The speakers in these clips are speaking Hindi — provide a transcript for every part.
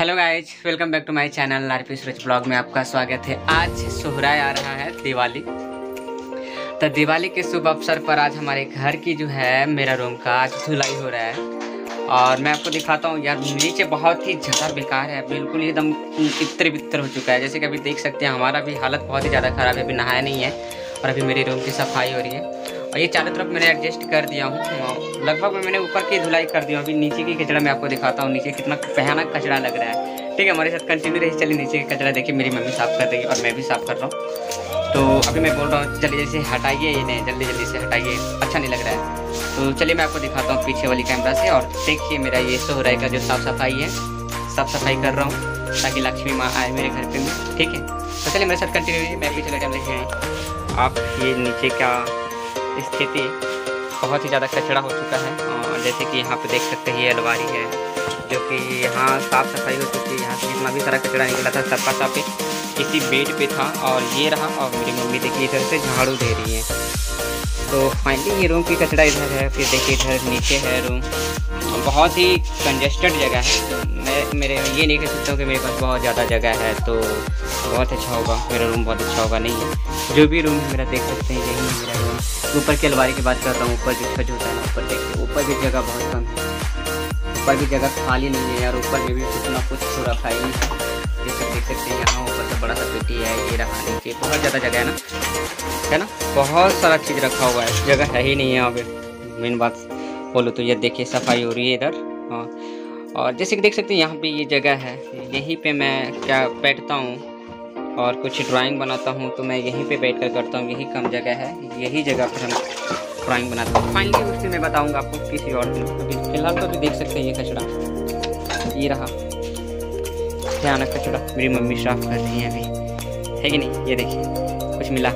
Hello guys, welcome back to my channel RP Suraj blog में आपका स्वागत है। आज सोहराय आ रहा है, दिवाली। तो दिवाली के शुभ अवसर पर आज हमारे घर की जो है मेरा रूम का आज धुलाई हो रहा है और मैं आपको दिखाता हूँ। यार नीचे बहुत ही ज़्यादा बेकार है, बिल्कुल एकदम इत्र बित्र हो चुका है। जैसे कि अभी देख सकते हैं हमारा भी हालत बहुत ही ज़्यादा ख़राब है, अभी नहाया नहीं है और अभी मेरे रूम की सफाई हो रही है। और ये चारों तरफ मैंने एडजस्ट कर दिया हूँ, लगभग मैंने ऊपर की धुलाई कर दिया हूँ। अभी नीचे की कचरा मैं आपको दिखाता हूँ, नीचे कितना भयानक कचरा लग रहा है। ठीक है, हमारे साथ कंटिन्यू रही। चलिए नीचे का कचरा देखिए, मेरी मम्मी साफ़ कर रही है और मैं भी साफ़ कर रहा हूँ। तो अभी मैं बोल रहा हूँ चलिए जैसे हटाइए, ये नहीं जल्दी जल्दी से हटाइए, अच्छा नहीं लग रहा है। तो चलिए मैं आपको दिखाता हूँ पीछे वाली कैमरा से। और देखिए मेरा ये सोहराय का जो साफ़ सफाई है, साफ़ सफाई कर रहा हूँ ताकि लक्ष्मी माँ आए मेरे घर पे में। ठीक है, तो चलिए मेरे साथ कंटिन्यू रहिए। मैं पीछे कैमरा देखिए आप, ये नीचे का स्थिति बहुत ही ज़्यादा कचरा हो चुका है। और जैसे कि यहाँ पे देख सकते हैं ये अलमारी है जो कि यहाँ साफ़ सफाई हो चुकी है। यहाँ से जितना भी सारा कचरा निकला था सबका सब इसी बेड पे था और ये रहा। और मेरी मम्मी देखिए इधर से झाड़ू दे रही है। तो फाइनली ये रूम की कचरा इधर है, फिर देखिए इधर नीचे है रूम। बहुत ही कंजेस्टेड जगह है। मैं मेरे ये नहीं कह सकता हूँ कि मेरे पास बहुत ज़्यादा जगह है तो बहुत अच्छा होगा, मेरा रूम बहुत अच्छा होगा, नहीं है। जो भी रूम है मेरा देख सकते हैं, यही है मेरा रूम। ऊपर की अलमारी की बात कर रहा हूँ, ऊपर जो छत होता है ना, ऊपर देखिए ऊपर भी जगह बहुत कम है, ऊपर भी जगह खाली नहीं है यार। ऊपर में भी कुछ ना कुछ तो रखा ही नहीं है। जैसे देख सकते हैं यहाँ ऊपर से बड़ा सा पेटी है, ये रहा नीचे बहुत ज़्यादा जगह है ना, बहुत सारा चीज़ रखा हुआ है, जगह है ही नहीं है यहाँ पे। मेन बात बोलो तो ये देखिए सफाई हो रही है इधर। हाँ, और जैसे कि देख सकते हैं यहाँ पे ये जगह है, यहीं पे मैं क्या बैठता हूँ और कुछ ड्राइंग बनाता हूँ तो मैं यहीं पे बैठ कर करता हूँ। यही कम जगह है, यही जगह पर हम ड्राइंग बनाता हूँ। फाइनली उससे मैं बताऊँगा आपको किसी और दिन। अभी फिलहाल तो अभी देख सकते हैं ये कचरा, ये रहा भयानक कचरा, मेरी मम्मी साफ कर रही है अभी, है कि नहीं। ये देखिए कुछ मिला।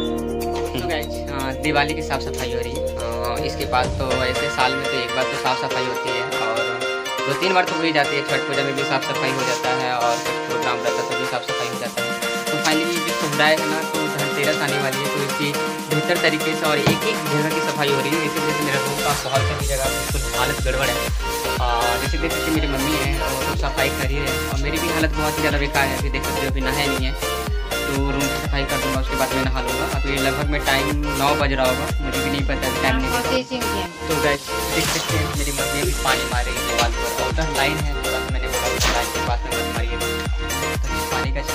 तो गाइस दिवाली की साफ़ सफाई हो रही है। इसके बाद तो ऐसे साल में तो एक बार तो साफ़ सफाई होती है और 2-3 बार तो हो ही जाती है। छठ पूजा में भी साफ़ सफाई हो जाता है और कुछ प्रोग्राम रहता है तो भी साफ़ सफाई हो जाता है। तो फाइनली जो सोहराय है ना, तो धनतेरस आने वाली है तो इसकी बेहतर तरीके से और एक एक जगह की सफाई हो रही है। इसी वजह से मेरा रूम का बहुत सारी जगह बिल्कुल हालत गड़बड़ है। जैसे देख सकते मेरी मम्मी है और सफाई कर ही है और मेरी भी हालत बहुत ही ज़्यादा बेकार है। अभी देख सकते हो अभी नहाया नहीं है तो रूम की सफाई कर दूँगा, उसके बाद मैं नहा लूँगा। अभी लगभग में टाइम 9 बज रहा होगा, मुझे भी नहीं पता टाइम नहीं। तो गाइस देख सकते हैं मेरी मम्मी भी पानी मार रही है दीवार पर और उधर लाइन है, तो बस मैंने बोला लाइन के पास में मत मारिए तो पानी का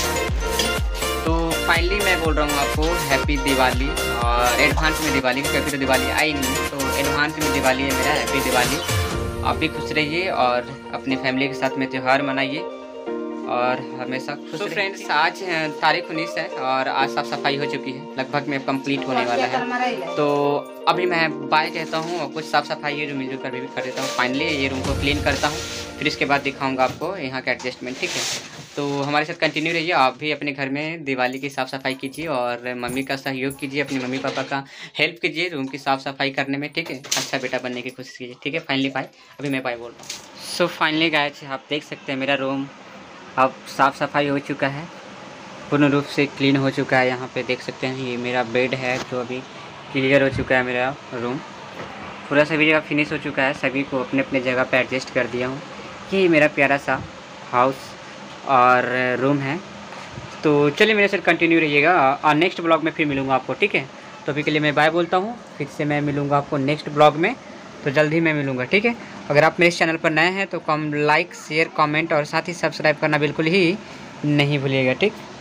छिड़काव। तो फाइनली मैं बोल रहा हूँ आपको हैप्पी दिवाली और एडवांस में दिवाली, क्योंकि तो दिवाली आई नहीं है तो एडवांस में दिवाली है मेरा। हैप्पी दिवाली, आप भी खुश रहिए और अपनी फैमिली के साथ में त्यौहार मनाइए और हमेशा खुश। तो फ्रेंड्स आज तारीख 19 है और आज साफ़ सफाई हो चुकी है, लगभग में कंप्लीट होने वाला है। तो अभी मैं बाय कहता हूँ और कुछ साफ़ सफाई है जो मिलजुल कर भी कर देता हूँ। फाइनली ये रूम को क्लीन करता हूँ, फिर इसके बाद दिखाऊंगा आपको यहाँ का एडजस्टमेंट। ठीक है, तो हमारे साथ कंटिन्यू रहिए। आप भी अपने घर में दिवाली की साफ़ सफाई कीजिए और मम्मी का सहयोग कीजिए, अपनी मम्मी पापा का हेल्प कीजिए रूम की साफ़ सफाई करने में। ठीक है, अच्छा बेटा बनने की कोशिश कीजिए। ठीक है, फाइनली बाय। अभी मैं बाय बोल रहा हूँ। सो फाइनली गाइस आप देख सकते हैं मेरा रूम अब साफ़ सफाई हो चुका है, पूर्ण रूप से क्लीन हो चुका है। यहाँ पे देख सकते हैं ये मेरा बेड है जो अभी क्लियर हो चुका है। मेरा रूम पूरा सभी जगह फिनिश हो चुका है, सभी को अपने अपने जगह पे एडजस्ट कर दिया हूँ। ये मेरा प्यारा सा हाउस और रूम है। तो चलिए मेरे साथ कंटिन्यू रहिएगा और नेक्स्ट ब्लॉग में फिर मिलूँगा आपको। ठीक है, तो अभी के लिए मैं बाय बोलता हूँ, फिर से मैं मिलूँगा आपको नेक्स्ट ब्लॉग में, तो जल्द ही मैं मिलूँगा। ठीक है, अगर आप मेरे इस चैनल पर नए हैं तो लाइक शेयर कमेंट और साथ ही सब्सक्राइब करना बिल्कुल ही नहीं भूलिएगा। ठीक।